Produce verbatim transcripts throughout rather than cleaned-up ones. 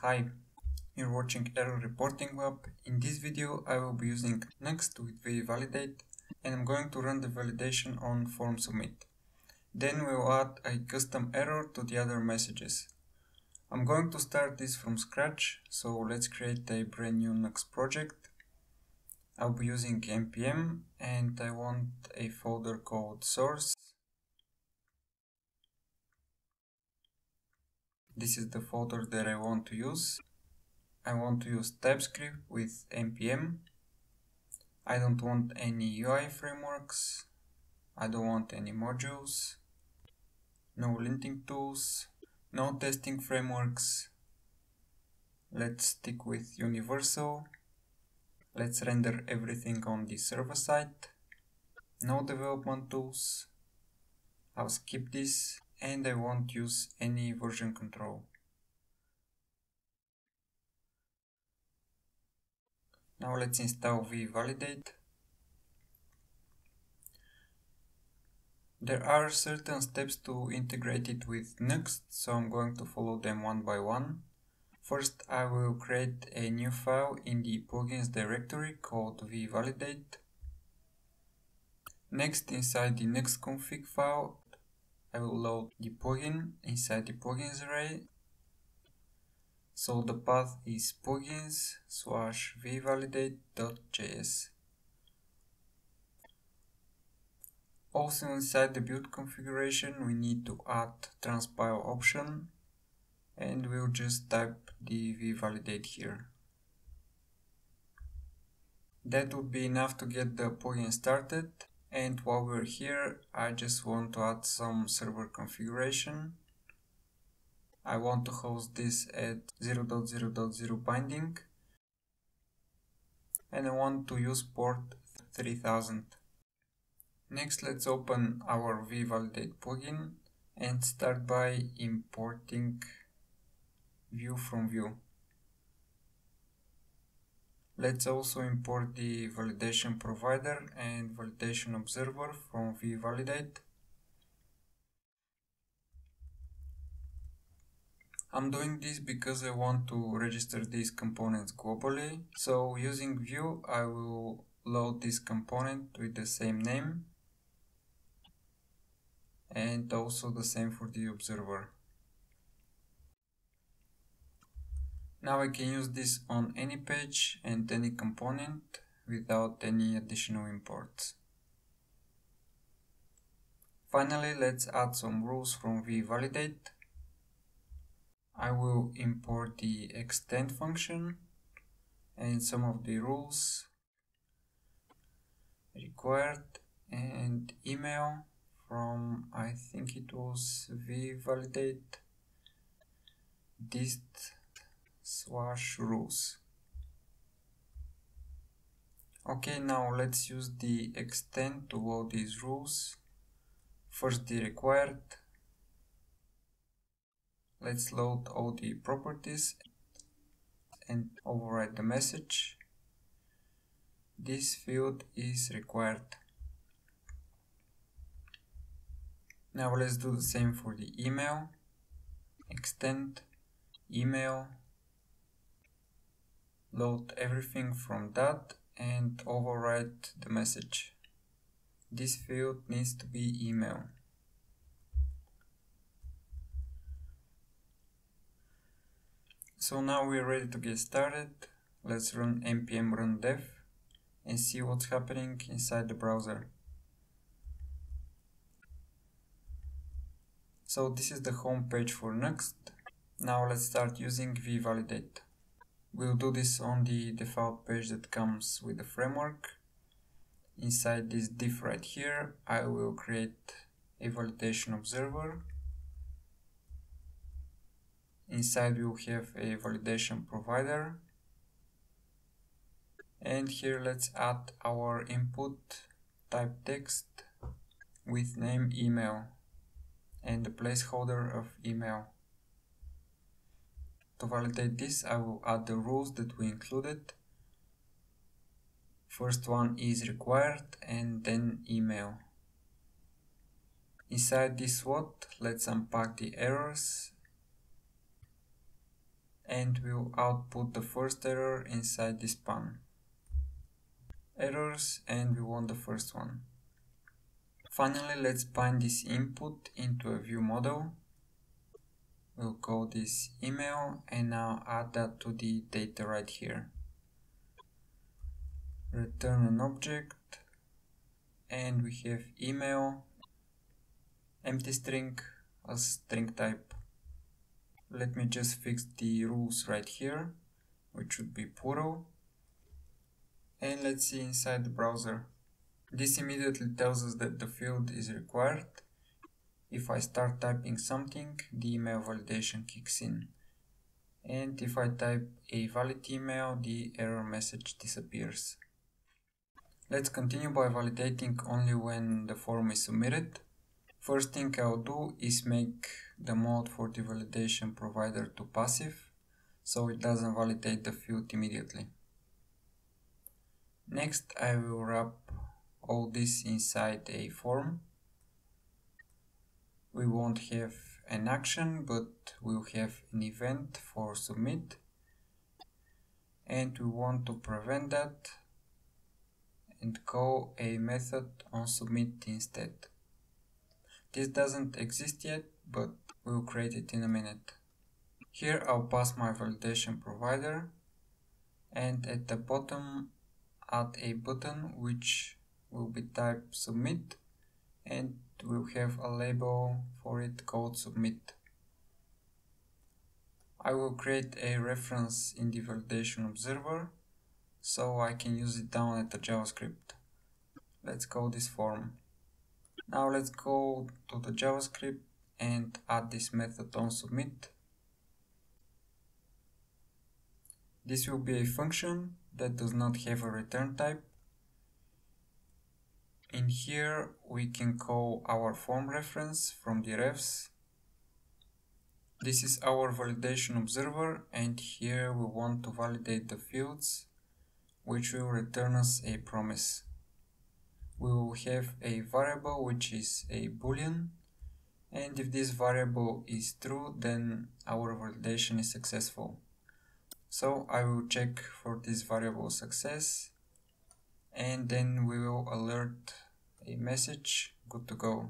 Hi, you're watching Error Reporting Web. In this video I will be using Next with vValidate and I'm going to run the validation on form submit. Then we'll add a custom error to the other messages. I'm going to start this from scratch, so let's create a brand new Next project. I'll be using npm and I want a folder called source. This is the folder that I want to use. I want to use TypeScript with npm. I don't want any U I frameworks. I don't want any modules. No linting tools. No testing frameworks. Let's stick with universal. Let's render everything on the server side. No development tools. I'll skip this and I won't use any version control. Now let's install vValidate. There are certain steps to integrate it with Next, so I'm going to follow them one by one. First, I will create a new file in the plugins directory called vValidate. Next, inside the Next config file, I will load the plugin inside the plugins array. So the path is plugins slash vvalidate.js. Also inside the build configuration we need to add transpile option and we'll just type the vValidate here. That would be enough to get the plugin started, and while we're here I just want to add some server configuration. I want to host this at zero dot zero dot zero binding and I want to use port three thousand. Next, let's open our vValidate plugin and start by importing Vue from Vue. Let's also import the validation provider and validation observer from vValidate. I'm doing this because I want to register these components globally. So using Vue, I will load this component with the same name. And also the same for the observer. Now I can use this on any page and any component without any additional imports. Finally, let's add some rules from vValidate. I will import the extend function and some of the rules required and email from, I think it was vValidate dist slash rules. Okay, now let's use the extend to load these rules. First the required. Let's load all the properties and override the message. This field is required. Now let's do the same for the email. Extend email. Load everything from that and override the message. This field needs to be email. So now we're ready to get started. Let's run npm run dev and see what's happening inside the browser. So this is the home page for Next. Now let's start using vValidate. We'll do this on the default page that comes with the framework. Inside this div right here, I will create a validation observer. Inside we'll have a validation provider. And here let's add our input type text with name email and the placeholder of email. To validate this, I will add the rules that we included. First one is required and then email. Inside this what, let's unpack the errors and we'll output the first error inside this span. Errors, and we want the first one. Finally, let's bind this input into a view model. We'll call this email and now add that to the data right here. Return an object, and we have email, empty string as string type. Let me just fix the rules right here, which should be plural. And let's see inside the browser. This immediately tells us that the field is required. If I start typing something, the email validation kicks in. And if I type a valid email, the error message disappears. Let's continue by validating only when the form is submitted. First thing I'll do is make the mode for the validation provider to passive, so it doesn't validate the field immediately. Next, I will wrap all this inside a form. We won't have an action, but we'll have an event for submit, and we want to prevent that and call a method on submit instead. This doesn't exist yet, but we'll create it in a minute. Here I'll pass my validation provider, and at the bottom add a button which will be typed submit, and we'll have a label for it called submit. I will create a reference in the validation observer so I can use it down at the JavaScript. Let's call this form. Now let's go to the JavaScript and add this method on submit. This will be a function that does not have a return type. In here we can call our form reference from the refs. This is our validation observer, and here we want to validate the fields, which will return us a promise. We will have a variable which is a boolean, and if this variable is true, then our validation is successful. So I will check for this variable success, and then we will alert a message, good to go.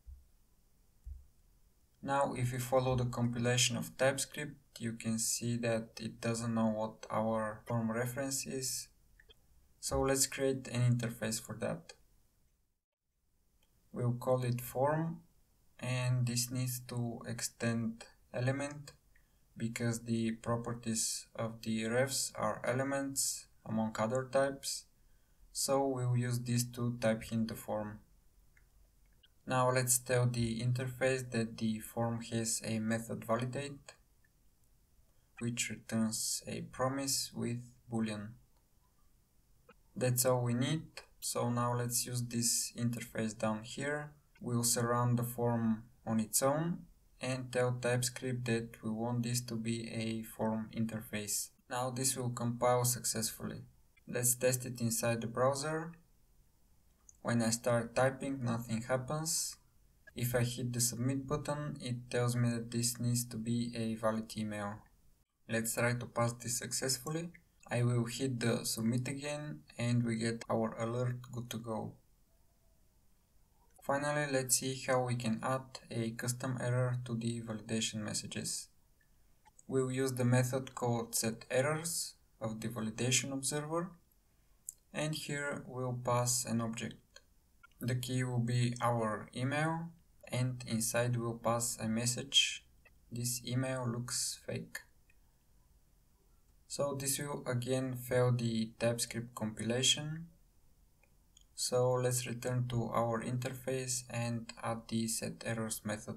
Now if we follow the compilation of TypeScript, you can see that it doesn't know what our form reference is. So let's create an interface for that. We'll call it form, and this needs to extend element because the properties of the refs are elements among other types. So we'll use this to type in the form. Now let's tell the interface that the form has a method validate, which returns a promise with boolean. That's all we need. So now let's use this interface down here. We'll surround the form on its own and tell TypeScript that we want this to be a form interface. Now this will compile successfully. Let's test it inside the browser. When I start typing, nothing happens. If I hit the submit button, it tells me that this needs to be a valid email. Let's try to pass this successfully. I will hit the submit again, and we get our alert good to go. Finally, let's see how we can add a custom error to the validation messages. We'll use the method called setErrors of the validation observer, and here we'll pass an object. The key will be our email, and inside we'll pass a message. This email looks fake. So this will again fail the TypeScript compilation. So let's return to our interface and add the setErrors method.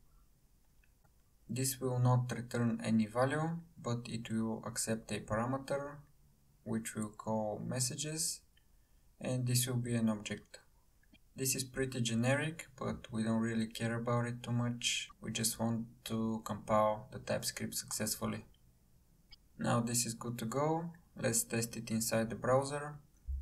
This will not return any value, but it will accept a parameter, which we'll call messages, and this will be an object. This is pretty generic, but we don't really care about it too much. We just want to compile the TypeScript successfully. Now this is good to go. Let's test it inside the browser.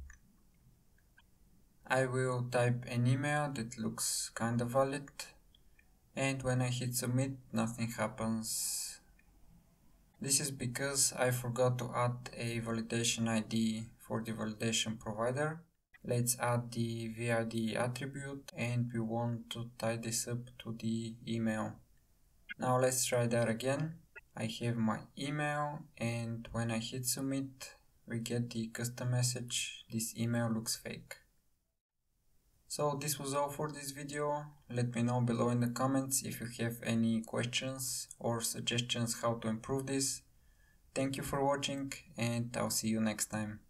I will type an email that looks kinda valid, and when I hit submit, nothing happens. This is because I forgot to add a validation I D for the validation provider. Let's add the V I D attribute, and we want to tie this up to the email. Now let's try that again. I have my email, and when I hit submit, we get the custom message. This email looks fake. So this was all for this video. Let me know below in the comments if you have any questions or suggestions how to improve this. Thank you for watching, and I'll see you next time.